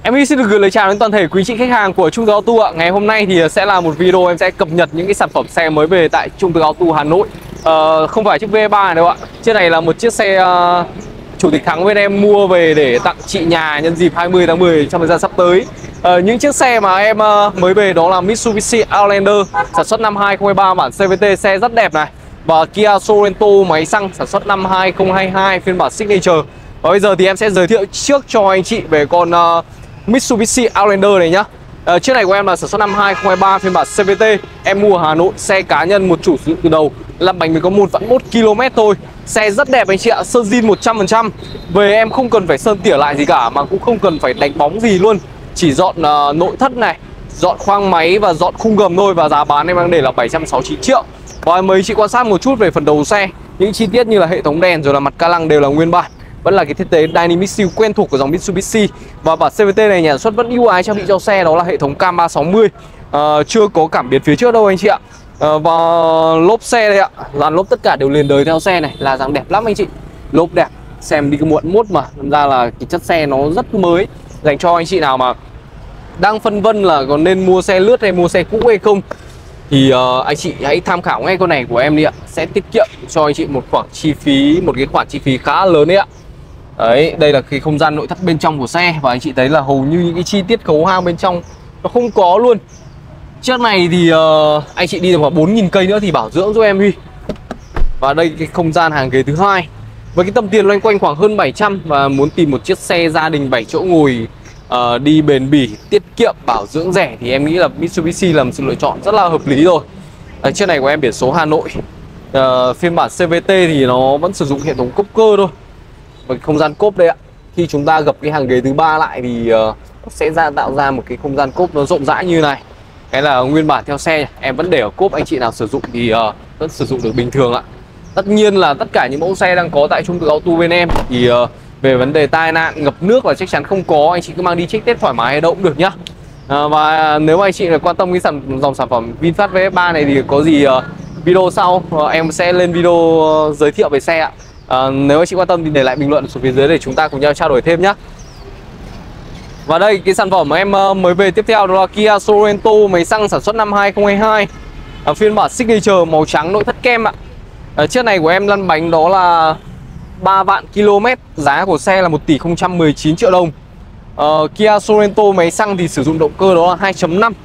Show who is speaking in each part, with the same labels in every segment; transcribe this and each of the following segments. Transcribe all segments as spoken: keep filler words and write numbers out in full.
Speaker 1: Em Huy xin được gửi lời chào đến toàn thể quý chị khách hàng của Trung Tứ Auto ạ. Ngày hôm nay thì sẽ là một video em sẽ cập nhật những cái sản phẩm xe mới về tại Trung Tứ Auto Hà Nội. Ờ, không phải chiếc vê ba này đâu ạ. Chiếc này là một chiếc xe uh, Chủ tịch Thắng bên em mua về để tặng chị nhà nhân dịp hai mươi tháng mười trong thời gian sắp tới. Ờ, những chiếc xe mà em uh, mới về đó là Mitsubishi Outlander sản xuất năm hai không hai ba bản xê vê tê, xe rất đẹp này. Và Kia Sorento máy xăng sản xuất năm hai không hai hai phiên bản Signature. Và bây giờ thì em sẽ giới thiệu trước cho anh chị về con uh, Mitsubishi Outlander này nhá. uh, Chiếc này của em là sản xuất năm hai không hai ba phiên bản xê vê tê. Em mua ở Hà Nội, xe cá nhân, một chủ sử dụng từ đầu, lăn bánh mới có một vạn mốt ki lô mét thôi. Xe rất đẹp anh chị ạ, sơn zin một trăm phần trăm. Về em không cần phải sơn tỉa lại gì cả, mà cũng không cần phải đánh bóng gì luôn. Chỉ dọn uh, nội thất này, dọn khoang máy và dọn khung gầm thôi. Và giá bán em đang để là bảy trăm sáu mươi chín triệu. Và mời chị quan sát một chút về phần đầu xe. Những chi tiết như là hệ thống đèn rồi là mặt ca lăng đều là nguyên bản, vẫn là cái thiết kế Dynamic Shield quen thuộc của dòng Mitsubishi. Và bản xê vê tê này nhà sản xuất vẫn ưu ái trang bị cho xe đó là hệ thống cam ba sáu mươi. à, Chưa có cảm biến phía trước đâu anh chị ạ. à, Và lốp xe đây ạ, dàn lốp tất cả đều liền đời theo xe này, là dáng đẹp lắm anh chị. Lốp đẹp, xem đi cái muộn mốt mà Thật ra là cái chất xe nó rất mới, dành cho anh chị nào mà đang phân vân là còn nên mua xe lướt hay mua xe cũ hay không, thì uh, anh chị hãy tham khảo ngay con này của em đi ạ. Sẽ tiết kiệm cho anh chị một khoản chi phí, một cái khoản chi phí khá lớn đấy ạ. Đấy, đây là cái không gian nội thất bên trong của xe. Và anh chị thấy là hầu như những cái chi tiết khấu hao bên trong nó không có luôn. Chiếc này thì uh, anh chị đi được khoảng bốn nghìn cây nữa thì bảo dưỡng giúp em Huy. Và đây cái không gian hàng ghế thứ hai. Với cái tầm tiền loanh quanh khoảng hơn bảy trăm và muốn tìm một chiếc xe gia đình bảy chỗ ngồi uh, đi bền bỉ, tiết kiệm, bảo dưỡng rẻ thì em nghĩ là Mitsubishi là một sự lựa chọn rất là hợp lý rồi. uh, Chiếc này của em biển số Hà Nội. uh, Phiên bản xê vê tê thì nó vẫn sử dụng hệ thống cốp cơ thôi. Và không gian cốp đây ạ, khi chúng ta gập cái hàng ghế thứ ba lại thì uh, sẽ ra tạo ra một cái không gian cốp nó rộng rãi như này. Cái là nguyên bản theo xe, em vẫn để ở cốp, anh chị nào sử dụng thì uh, vẫn sử dụng được bình thường ạ. Tất nhiên là tất cả những mẫu xe đang có tại Trung Tứ Auto bên em thì uh, về vấn đề tai nạn, ngập nước là chắc chắn không có, anh chị cứ mang đi check test thoải mái ở đâu cũng được nhá. uh, Và nếu mà anh chị là quan tâm cái sản dòng sản phẩm VinFast vê ép ba này thì có gì uh, video sau uh, em sẽ lên video uh, giới thiệu về xe ạ. À, nếu anh chị quan tâm thì để lại bình luận xuống phía dưới để chúng ta cùng nhau trao đổi thêm nhé. Và đây cái sản phẩm mà em mới về tiếp theo đó là Kia Sorento máy xăng sản xuất năm hai không hai hai, à, phiên bản Signature màu trắng nội thất kem ạ. à, Chiếc này của em lăn bánh đó là ba vạn ki lô mét, giá của xe là một tỷ không trăm mười chín triệu đồng. à, Kia Sorento máy xăng thì sử dụng động cơ đó là hai chấm năm.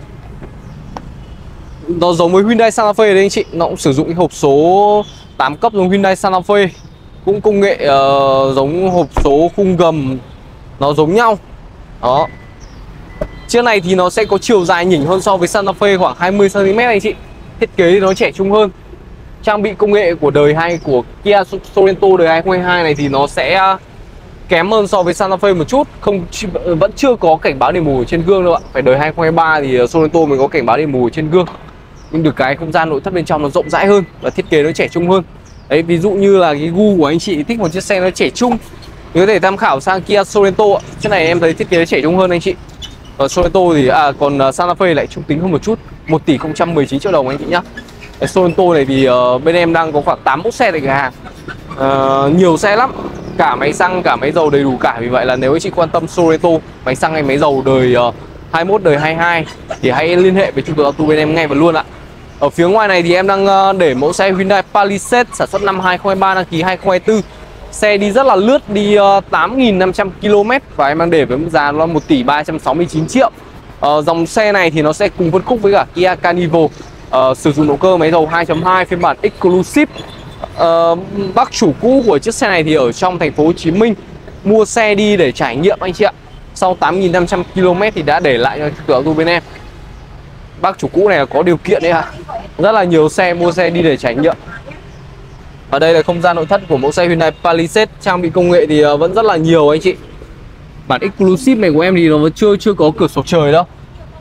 Speaker 1: Nó giống với Hyundai Santa Fe đấy anh chị, nó cũng sử dụng cái hộp số tám cấp giống Hyundai Santa Fe, cũng công nghệ uh, giống hộp số khung gầm nó giống nhau. Đó. Chiếc này thì nó sẽ có chiều dài nhỉnh hơn so với Santa Fe khoảng hai mươi xăng ti mét anh chị. Thiết kế thì nó trẻ trung hơn. Trang bị công nghệ của đời hai của Kia Sorento đời hai không hai hai này thì nó sẽ kém hơn so với Santa Fe một chút, không vẫn chưa có cảnh báo đèn mù trên gương đâu ạ. Phải đời hai không hai ba thì Sorento mới có cảnh báo đèn mù trên gương. Nhưng được cái không gian nội thất bên trong nó rộng rãi hơn và thiết kế nó trẻ trung hơn. Đấy, ví dụ như là cái gu của anh chị thích một chiếc xe nó trẻ trung thì có thể tham khảo sang Kia Sorento ạ. Chiếc này em thấy thiết kế trẻ trung hơn anh chị. Ở Sorento thì à còn Santa Fe lại trung tính hơn một chút, một tỷ không trăm mười chín triệu đồng anh chị nhá. Cái Sorento này thì uh, bên em đang có khoảng tám mẫu xe tại cửa hàng. Uh, nhiều xe lắm, cả máy xăng cả máy dầu đầy đủ cả. Vì vậy là nếu anh chị quan tâm Sorento máy xăng hay máy dầu đời uh, hai mốt đời hai hai thì hãy liên hệ với Trung Tứ Auto bên em ngay và luôn ạ. Ở phía ngoài này thì em đang để mẫu xe Hyundai Palisade sản xuất năm hai không hai ba, đăng ký hai không hai tư. Xe đi rất là lướt, đi tám nghìn năm trăm ki lô mét và em đang để với mức giá là một tỷ ba trăm sáu mươi chín triệu. Ờ, dòng xe này thì nó sẽ cùng phân khúc với cả Kia Carnival, ờ, sử dụng động cơ máy dầu hai chấm hai phiên bản Exclusive. Ờ, bác chủ cũ của chiếc xe này thì ở trong thành phố Hồ Chí Minh, mua xe đi để trải nghiệm anh chị ạ. Sau tám nghìn năm trăm ki lô mét thì đã để lại cho Trung Tứ Auto bên em. Bác chủ cũ này là có điều kiện đấy ạ. Rất là nhiều xe mua xe đi để trải nghiệm. Và đây là không gian nội thất của mẫu xe Hyundai Palisade. Trang bị công nghệ thì vẫn rất là nhiều anh chị. Bản Exclusive này của em thì nó vẫn chưa chưa có cửa sổ trời đâu.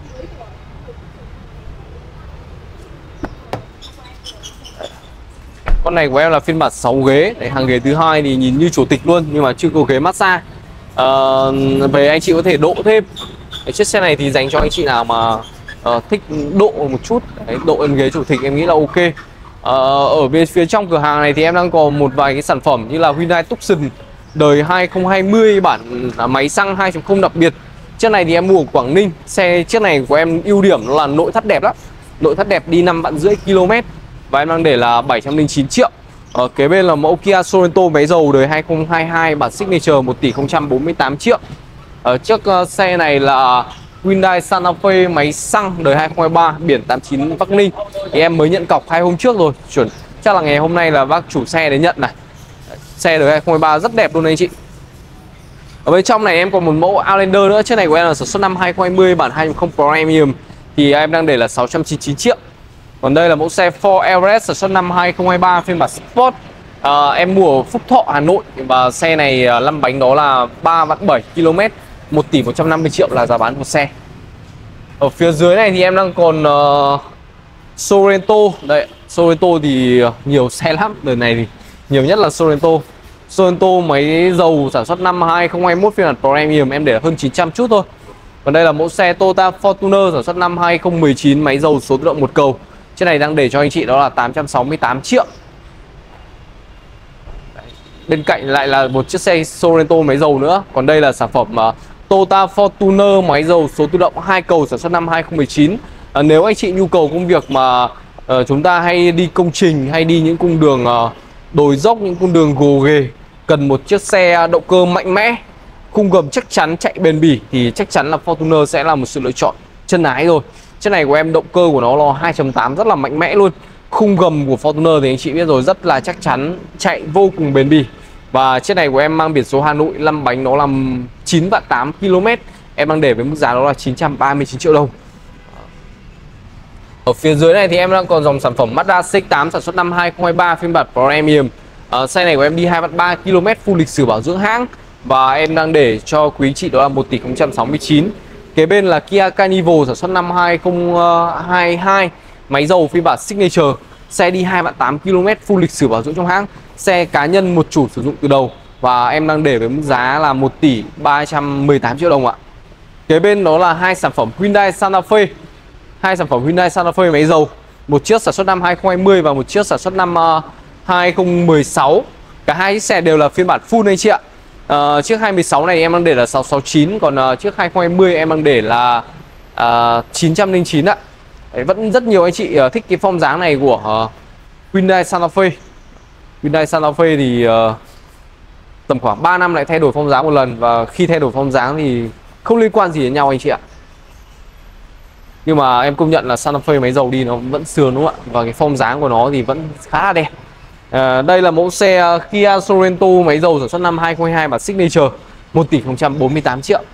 Speaker 1: Con này của em là phiên bản sáu ghế. Đấy, hàng ghế thứ hai thì nhìn như chủ tịch luôn nhưng mà chưa có ghế massage. à, Về anh chị có thể độ thêm. Cái chiếc xe này thì dành cho anh chị nào mà uh, thích độ một chút. Đấy, độ em ghế chủ tịch em nghĩ là ok. uh, Ở bên phía trong cửa hàng này thì em đang có một vài cái sản phẩm như là Hyundai Tucson đời hai không hai không bản máy xăng hai chấm không đặc biệt Chiếc này thì em mua ở Quảng Ninh. Xe chiếc này của em ưu điểm là nội thất đẹp lắm. Nội thất đẹp, đi năm vạn rưỡi km và em đang để là bảy trăm lẻ chín triệu. Ở kế bên là mẫu Kia Sorento máy dầu đời hai không hai hai bản Signature một tỷ không trăm bốn mươi tám triệu. Ở chiếc uh, xe này là Hyundai Santa Fe máy xăng đời hai không hai ba biển tám chín Bắc Ninh. Thì em mới nhận cọc hai hôm trước rồi, chuẩn chắc là ngày hôm nay là bác chủ xe đến nhận này. Xe đời hai không hai ba rất đẹp luôn anh chị. Ở bên trong này em còn một mẫu Outlander nữa. Chiếc này của em là sản xuất năm hai không hai không bản hai không Premium thì em đang để là sáu trăm chín mươi chín triệu. Còn đây là mẫu xe Ford Everest sản xuất năm hai không hai ba phiên bản Sport. à, Em mua ở Phúc Thọ, Hà Nội. Và xe này lăn bánh đó là ba vạn bảy km, một tỷ một trăm năm mươi triệu là giá bán của xe. Ở phía dưới này thì em đang còn uh, Sorento. Đây, Sorento thì nhiều xe lắm. Đời này thì nhiều nhất là Sorento. Sorento máy dầu sản xuất năm hai không hai mốt phiên bản Premium em để là hơn chín trăm chút thôi. Còn đây là mẫu xe Toyota Fortuner sản xuất năm hai không một chín máy dầu số tự động một cầu. Chiếc này đang để cho anh chị đó là tám trăm sáu mươi tám triệu. Đấy. Bên cạnh lại là một chiếc xe Sorento máy dầu nữa. Còn đây là sản phẩm uh, Toyota Fortuner máy dầu số tự động hai cầu sản xuất năm hai không một chín. uh, Nếu anh chị nhu cầu công việc mà uh, chúng ta hay đi công trình hay đi những cung đường uh, đồi dốc, những cung đường gồ ghề, cần một chiếc xe động cơ mạnh mẽ, khung gầm chắc chắn, chạy bền bỉ thì chắc chắn là Fortuner sẽ là một sự lựa chọn chân ái rồi. Chiếc này của em động cơ của nó là hai chấm tám rất là mạnh mẽ luôn. Khung gầm của Fortuner thì anh chị biết rồi, rất là chắc chắn, chạy vô cùng bền bỉ. Và chiếc này của em mang biển số Hà Nội, lăn bánh nó là chín vạn tám km. Em đang để với mức giá đó là chín trăm ba mươi chín triệu đồng. Ở phía dưới này thì em đang còn dòng sản phẩm Mazda C X tám sản xuất năm hai không hai ba phiên bản Premium. à, Xe này của em đi hai vạn ba km, full lịch sử bảo dưỡng hãng. Và em đang để cho quý chị đó là một tỷ không trăm sáu mươi chín. Kế bên là Kia Carnival sản xuất năm hai không hai hai máy dầu phiên bản Signature. Xe đi hai vạn tám km, full lịch sử bảo dưỡng trong hãng. Xe cá nhân một chủ sử dụng từ đầu. Và em đang để với mức giá là một tỷ ba trăm mười tám triệu đồng ạ. Kế bên đó là hai sản phẩm Hyundai Santa Fe. Hai sản phẩm Hyundai Santa Fe máy dầu. Một chiếc sản xuất năm hai không hai không và một chiếc sản xuất năm uh, hai không một sáu. Cả hai chiếc xe đều là phiên bản full anh chị ạ. Uh, chiếc hai một sáu này em đang để là sáu trăm sáu mươi chín. Còn uh, chiếc hai không hai không em đang để là uh, chín trăm lẻ chín ạ. Đấy, vẫn rất nhiều anh chị uh, thích cái form dáng này của uh, Hyundai Santa Fe. Hyundai Santa Fe thì uh, tầm khoảng ba năm lại thay đổi form dáng một lần. Và khi thay đổi form dáng thì không liên quan gì đến nhau anh chị ạ. Nhưng mà em công nhận là Santa Fe máy dầu đi nó vẫn sườn đúng không ạ? Và cái form dáng của nó thì vẫn khá là đẹp. à, Đây là mẫu xe Kia Sorento máy dầu sản xuất năm hai không hai hai bản Signature, một tỷ không trăm bốn mươi tám triệu.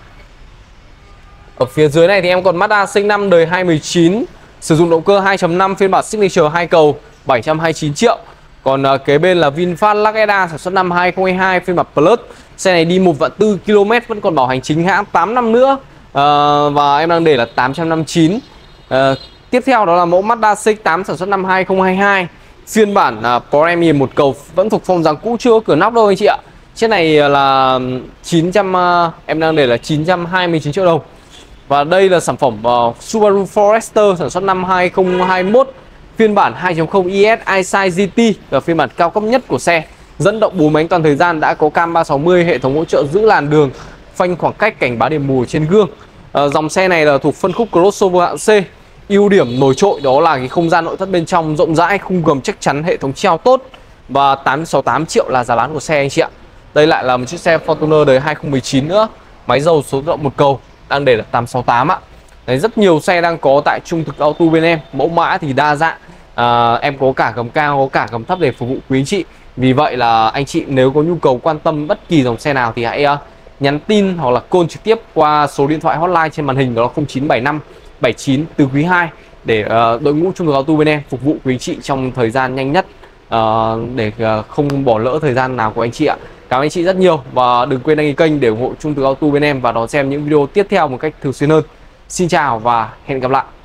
Speaker 1: Ở phía dưới này thì em còn Mazda C X năm đời hai không một chín sử dụng động cơ hai chấm năm phiên bản Signature hai cầu, bảy trăm hai mươi chín triệu. Còn uh, kế bên là VinFast Lagueda sản xuất năm hai không hai hai phiên bản Plus. Xe này đi một vạn bốn km, vẫn còn bảo hành chính hãng tám năm nữa. Uh, và em đang để là tám trăm năm mươi chín. uh, Tiếp theo đó là mẫu Mazda C X tám sản xuất năm hai không hai hai phiên bản uh, Premium một cầu, vẫn thuộc form dáng cũ, chưa có cửa nóc đâu anh chị ạ. Chiếc này là chín trăm uh, em đang để là chín trăm hai mươi chín triệu đồng. Và đây là sản phẩm uh, Subaru Forester sản xuất năm hai không hai mốt phiên bản hai chấm không i ét iSight giê tê, là phiên bản cao cấp nhất của xe. Dẫn động bốn bánh toàn thời gian, đã có cam ba sáu mươi, hệ thống hỗ trợ giữ làn đường, phanh khoảng cách, cảnh báo điểm mù trên gương. À, dòng xe này là thuộc phân khúc crossover hạng C. Ưu điểm nổi trội đó là cái không gian nội thất bên trong rộng rãi, khung gầm chắc chắn, hệ thống treo tốt. Và tám trăm sáu mươi tám triệu là giá bán của xe anh chị ạ. Đây lại là một chiếc xe Fortuner đời hai không một chín nữa, máy dầu số tự động một cầu, đang để là tám trăm sáu mươi tám ạ. Đấy, rất nhiều xe đang có tại Trung Thực Auto bên em. Mẫu mã thì đa dạng. à, Em có cả gầm cao, có cả gầm thấp để phục vụ quý anh chị. Vì vậy là anh chị nếu có nhu cầu quan tâm bất kỳ dòng xe nào thì hãy uh, nhắn tin hoặc là call trực tiếp qua số điện thoại hotline trên màn hình, đó là không chín bảy năm bảy chín từ quý hai, để uh, đội ngũ Trung Thực Auto bên em phục vụ quý anh chị trong thời gian nhanh nhất, uh, để uh, không bỏ lỡ thời gian nào của anh chị ạ. Cảm ơn anh chị rất nhiều và đừng quên đăng ký kênh để ủng hộ Trung Thực Auto bên em và đón xem những video tiếp theo một cách thường xuyên hơn. Xin chào và hẹn gặp lại.